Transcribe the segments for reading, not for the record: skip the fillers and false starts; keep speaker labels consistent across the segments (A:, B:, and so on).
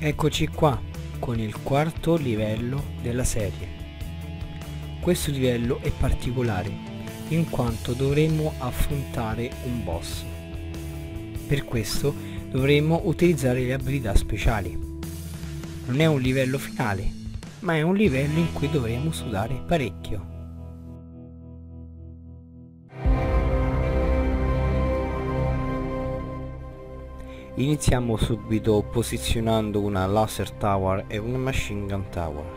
A: Eccoci qua con il quarto livello della serie. Questo livello è particolare in quanto dovremo affrontare un boss. Per questo dovremo utilizzare le abilità speciali. Non è un livello finale, ma è un livello in cui dovremo sudare parecchio. Iniziamo subito posizionando una laser tower e una machine gun tower.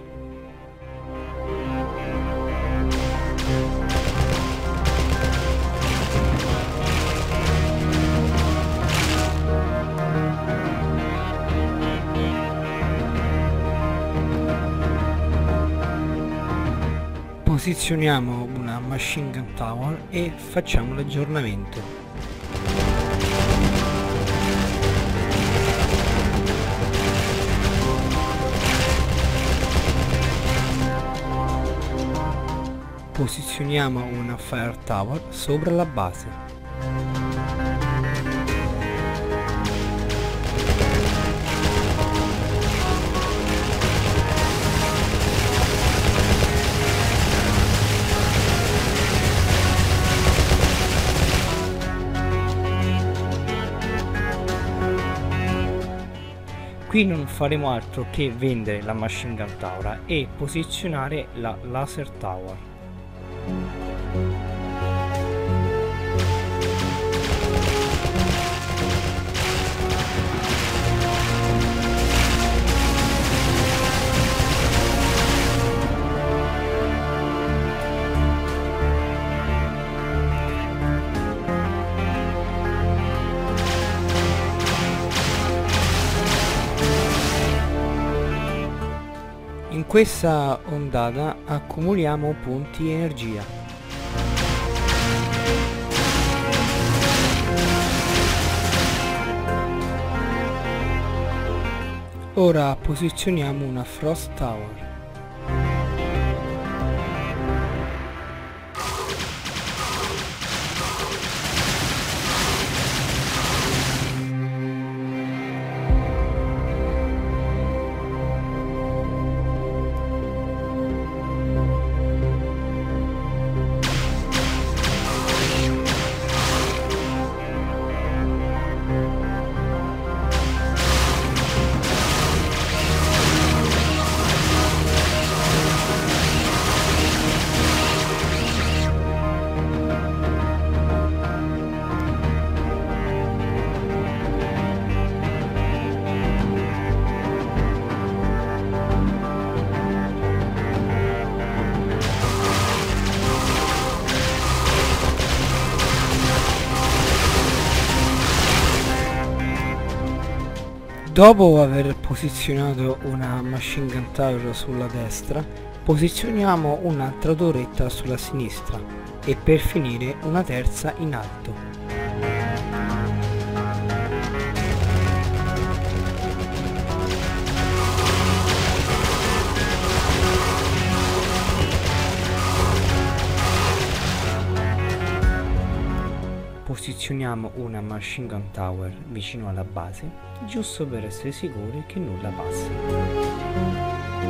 A: Posizioniamo una machine gun tower e facciamo l'aggiornamento. Posizioniamo una fire tower sopra la base. Qui non faremo altro che vendere la machine gun tower e posizionare la laser tower. In questa ondata accumuliamo punti energia. Ora posizioniamo una frost tower. Dopo aver posizionato una machine gun tower sulla destra, posizioniamo un'altra torretta sulla sinistra e per finire una terza in alto. Posizioniamo una machine gun tower vicino alla base, giusto per essere sicuri che nulla passi.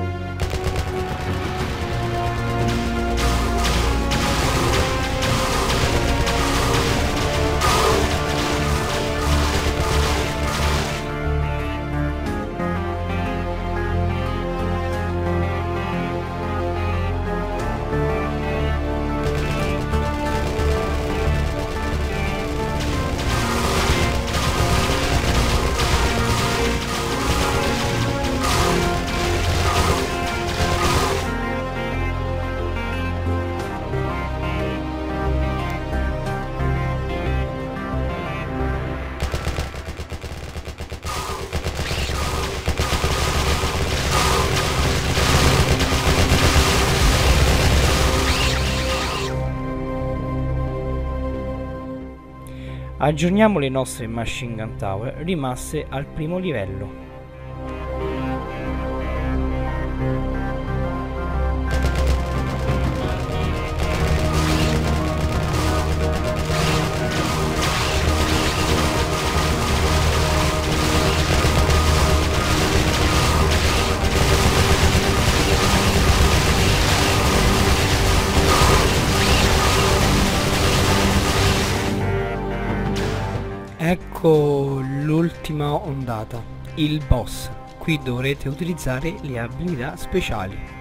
A: Aggiorniamo le nostre machine gun tower rimaste al primo livello. Ecco l'ultima ondata, il boss. Qui dovrete utilizzare le abilità speciali.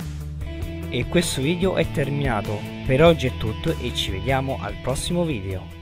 A: E questo video è terminato. Per oggi è tutto e ci vediamo al prossimo video.